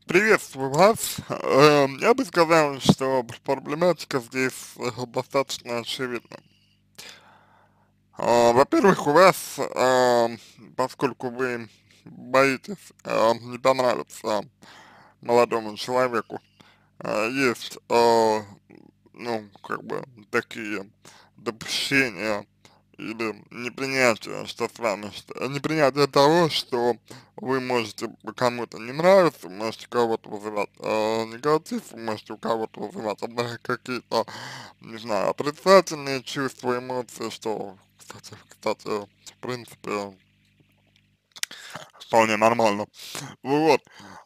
Приветствую вас. Я бы сказал, что проблематика здесь достаточно очевидна. Во-первых, у вас, поскольку вы боитесь не понравиться молодому человеку, есть, ну, как бы такие допущения или непринятие, что с вами, непринятие того, что вы можете кому-то не нравиться, можете кого-то вызывать негатив, можете у кого-то вызывать, однако, какие-то, не знаю, отрицательные чувства, эмоции, что, кстати, в принципе, вполне нормально. Вот.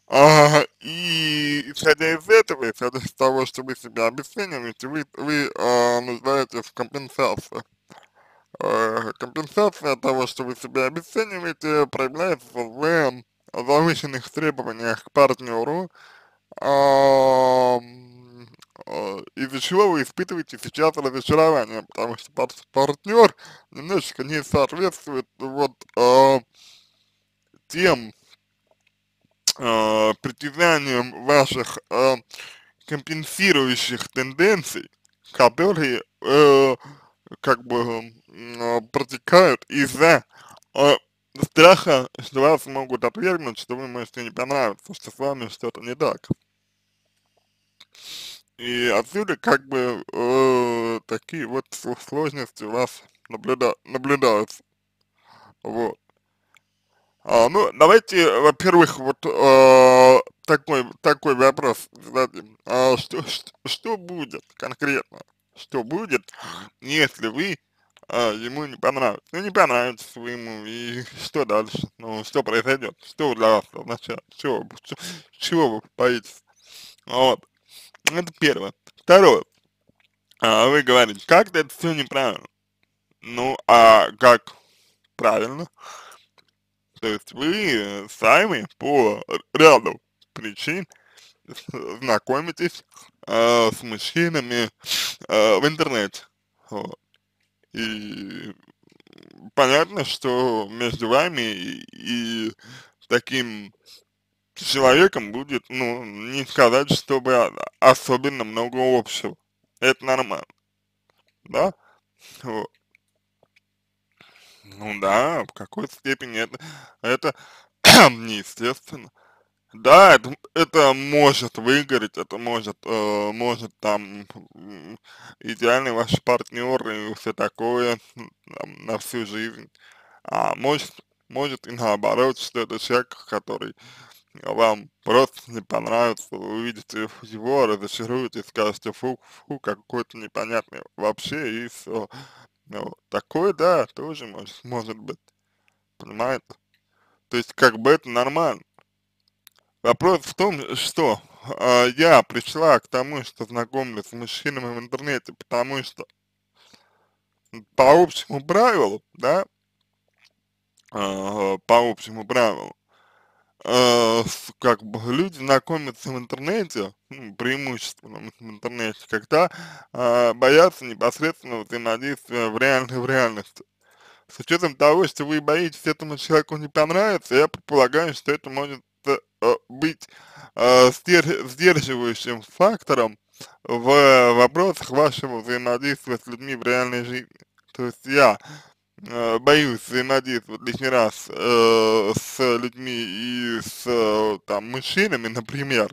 И исходя из этого, исходя из того, что вы себя обесцениваете, вы нуждаетесь в компенсации. Компенсация того, что вы себя обесцениваете, проявляется в завышенных требованиях к партнеру, из-за чего вы испытываете сейчас разочарование, потому что партнер немножечко не соответствует вот тем притязаниям ваших компенсирующих тенденций, которые как бы протекают из-за э, страха, что вас могут отвергнуть, что вы можете не понравиться, что с вами что-то не так. И отсюда как бы такие вот сложности у вас наблюдаются. Вот. Ну, давайте, во-первых, вот такой вопрос зададим. Что будет конкретно? Что будет, если вы ему не понравитесь? Ну, не понравитесь вы ему, и что дальше? Ну, что произойдет? Что для вас означает? Чего вы боитесь? Вот, это первое. Второе. Вы говорите, как-то это все неправильно. Ну, а как правильно? То есть вы сами по ряду причин знакомитесь с мужчинами в интернете. Вот. И понятно, что между вами и таким человеком будет, ну, не сказать, чтобы особенно много общего. Это нормально, да? Вот. Ну да, в какой-то степени это неестественно. Да, это может выгореть, это может там идеальный ваш партнер и все такое там, на всю жизнь. А может и наоборот, что это человек, который вам просто не понравится, вы увидите его, разочаруетесь, скажете, фу, какой-то непонятный вообще, и все. Ну, такое, да, тоже может быть, понимаете? То есть, как бы это нормально. Вопрос в том, что я пришла к тому, что знакомлюсь с мужчинами в интернете, потому что по общему правилу, да, по общему правилу, как бы люди знакомятся в интернете, ну, преимущественно в интернете, когда боятся непосредственного взаимодействия в реальности. С учетом того, что вы боитесь этому человеку не понравится, я предполагаю, что это может быть сдерживающим фактором в вопросах вашего взаимодействия с людьми в реальной жизни. То есть я боюсь взаимодействовать лишний раз с людьми и с там мужчинами, например,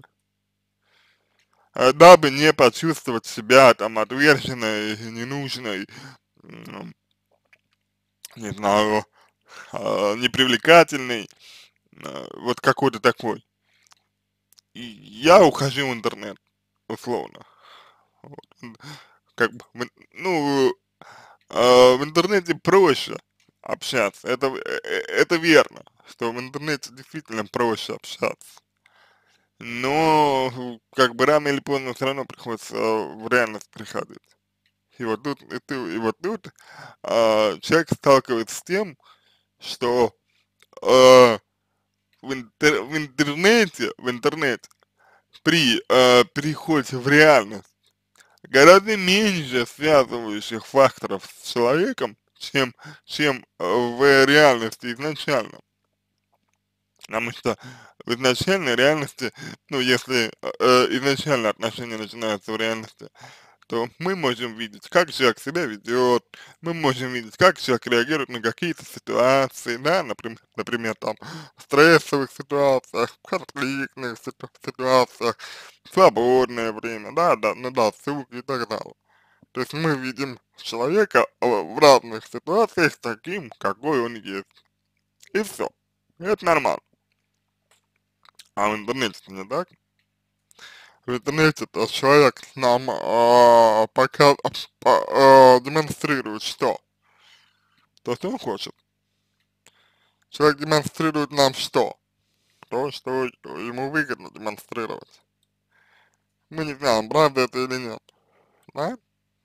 дабы не почувствовать себя там отверженной, ненужной, м, не знаю, непривлекательный, вот какой-то такой. И я ухожу в интернет, условно. Вот. Как бы, ну, в интернете проще общаться. Это верно, что в интернете действительно проще общаться. Но как бы рано или поздно все равно приходится в реальность приходить. И вот тут человек сталкивается с тем, что э, в интернете при переходе в реальность гораздо меньше связывающих факторов с человеком, чем в реальности изначально. Потому что в изначальной реальности, ну, если изначально отношения начинаются в реальности, то мы можем видеть, как человек себя ведет, мы можем видеть, как человек реагирует на какие-то ситуации, да, например, там, в стрессовых ситуациях, в конфликтных ситуациях, в свободное время, да, на досуг и так далее. То есть мы видим человека в разных ситуациях таким, какой он есть. И все. Это нормально. А в интернете не так. В интернете-то человек нам демонстрирует что? То, что он хочет. Человек демонстрирует нам что? То, что ему выгодно демонстрировать. Мы не знаем, правда это или нет, да?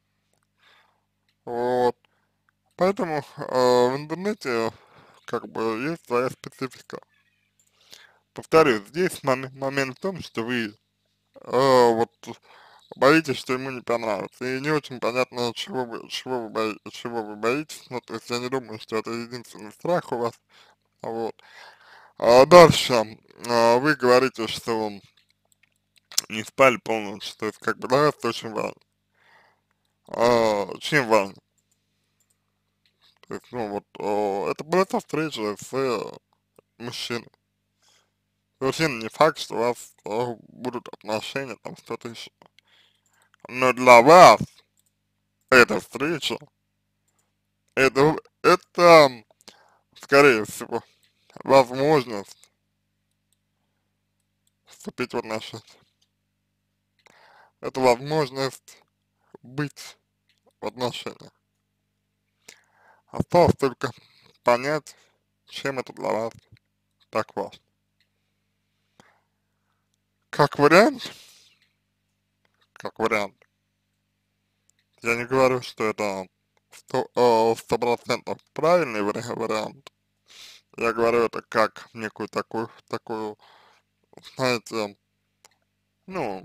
Вот. Поэтому в интернете как бы есть своя специфика. Повторюсь, здесь момент в том, что вы вот боитесь, что ему не понравится. И не очень понятно, чего вы боитесь. Ну, то есть я не думаю, что это единственный страх у вас. Вот. А дальше вы говорите, что не спали полночь. То есть, как бы, да, это очень важно. Чем важно? То есть, ну, вот, это просто встреча с мужчиной. Совершенно не факт, что у вас будут отношения, там, что-то еще. Но для вас эта встреча, это, скорее всего, возможность вступить в отношения. Это возможность быть в отношениях. Осталось только понять, чем это для вас так важно. Как вариант, как вариант, я не говорю, что это 100% правильный вариант. Я говорю это как некую такую, знаете, ну,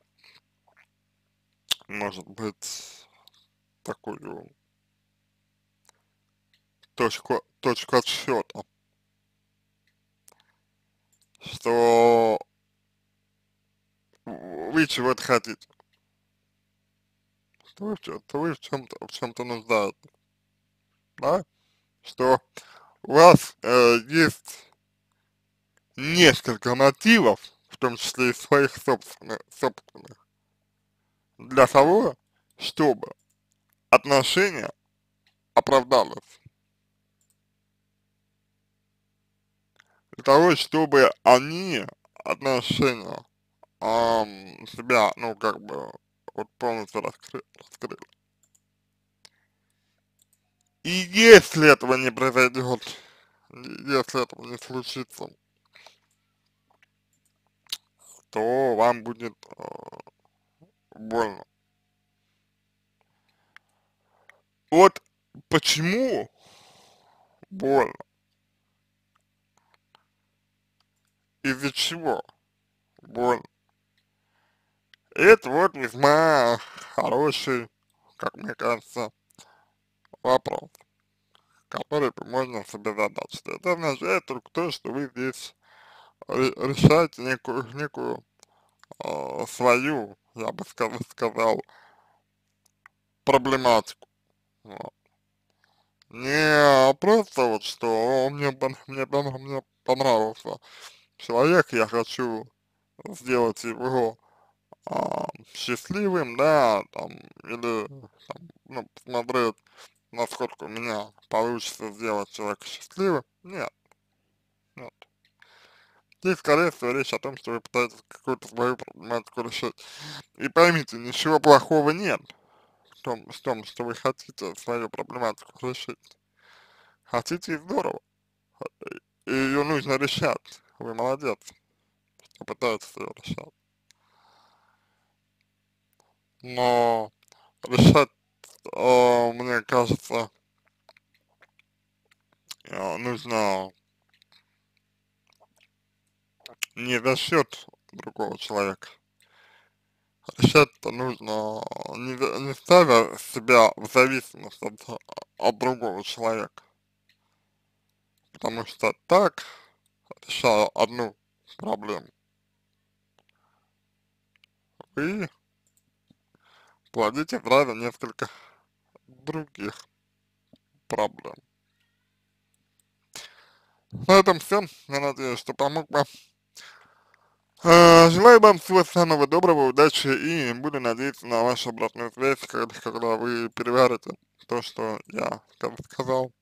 может быть, такую точку отсчета, что вы чего-то хотите, что вы в чем-то нуждаетесь, да, что у вас есть несколько мотивов, в том числе и своих собственных, для того, чтобы отношения оправдались, для того, чтобы они, отношения, себя, ну, как бы, вот полностью раскрыли. И если этого не произойдет, если этого не случится, то вам будет больно. Вот почему больно, из-за чего больно. Это вот весьма хороший, как мне кажется, вопрос, который можно себе задать. Это означает только то, что вы здесь решаете некую свою, я бы сказал, проблематику. Вот. Не просто вот, что мне понравился человек, я хочу сделать его счастливым, да, там, или, там, ну, посмотреть, насколько у меня получится сделать человека счастливым. Нет, нет. Здесь, скорее всего, речь о том, что вы пытаетесь какую-то свою проблематику решить. И поймите, ничего плохого нет в том, что вы хотите свою проблематику решить. Хотите и здорово. И ее нужно решать. Вы молодец, что пытаетесь ее решать. Но решать, мне кажется, нужно не за счет другого человека. Решать-то нужно, не ставя себя в зависимость от другого человека. Потому что так, решая одну проблем, вы плодите сразу несколько других проблем. На этом все. Я надеюсь, что помог вам. Желаю вам всего самого доброго, удачи и буду надеяться на вашу обратную связь, когда вы переварите то, что я сказал.